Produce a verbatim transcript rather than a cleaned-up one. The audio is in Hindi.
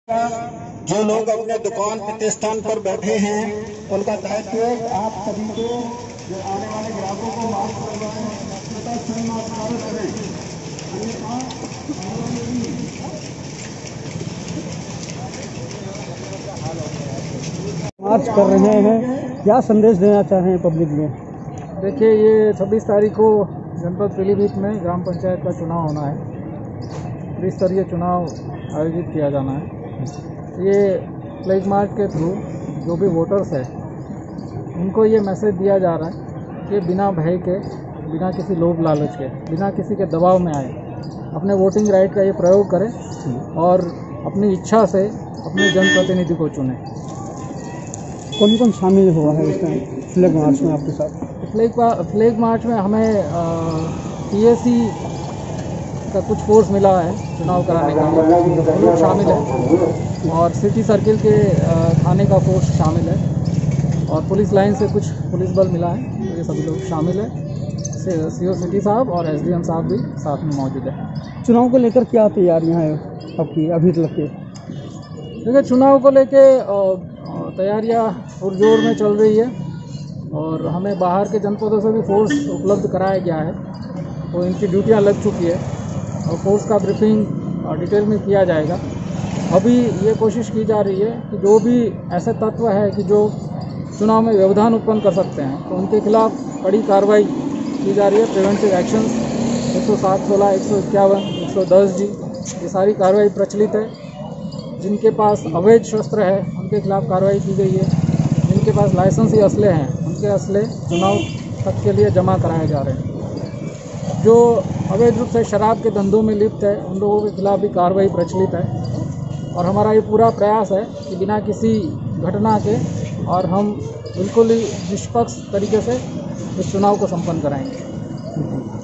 जो लोग अपने दुकान प्रतिष्ठान पर बैठे हैं उनका दायित्व है कि आप सभी को जो आने वाले ग्राहकों को मास्क लगवाएं, तथा स्वयं मास्क करें। मार्च कर रहे हैं, क्या संदेश देना चाहें पब्लिक में? देखिए, ये छब्बीस तारीख को जनपद पीलीभीत में ग्राम पंचायत का चुनाव होना है। त्रिस्तरीय चुनाव आयोजित किया जाना है। ये फ्लैग मार्च के थ्रू जो भी वोटर्स है उनको ये मैसेज दिया जा रहा है कि बिना भय के, बिना किसी लोभ लालच के, बिना किसी के दबाव में आए अपने वोटिंग राइट का ये प्रयोग करें और अपनी इच्छा से अपने जनप्रतिनिधि को चुनें। कौन कौन शामिल हुआ है इसमें फ्लैग मार्च में आपके साथ? फ्लैग फ्लैग मार्च में हमें पीएसी का कुछ फोर्स मिला है चुनाव कराने का, वो लोग शामिल है, और सिटी सर्किल के थाने का फोर्स शामिल है, और पुलिस लाइन से कुछ पुलिस बल मिला है। ये सभी लोग शामिल है। सीओ सिटी साहब और एसडीएम साहब भी साथ में मौजूद है। चुनाव को लेकर क्या तैयारियां हैं आपकी अभी तक के? देखिए, चुनाव को लेके तैयारियां पुरजोर में चल रही है, और हमें बाहर के जनपदों से भी फोर्स उपलब्ध कराया गया है, तो इनकी ड्यूटियां लग चुकी है और फोर्स का ब्रीफिंग डिटेल में किया जाएगा। अभी ये कोशिश की जा रही है कि जो भी ऐसे तत्व है कि जो चुनाव में व्यवधान उत्पन्न कर सकते हैं, तो उनके खिलाफ कड़ी कार्रवाई की जा रही है। प्रिवेंटिव एक्शन एक सौ सात सोलह, एक सौ इक्यावन, एक सौ दस जी, ये सारी कार्रवाई प्रचलित है। जिनके पास अवैध शस्त्र है उनके खिलाफ कार्रवाई की गई है। जिनके पास लाइसेंसी असले हैं उनके असले चुनाव तक के लिए जमा कराए जा रहे हैं। जो अवैध रूप से शराब के धंधों में लिप्त है उन लोगों के खिलाफ भी कार्रवाई प्रचलित है, और हमारा ये पूरा प्रयास है कि बिना किसी घटना के और हम बिल्कुल ही निष्पक्ष तरीके से इस चुनाव को संपन्न कराएंगे।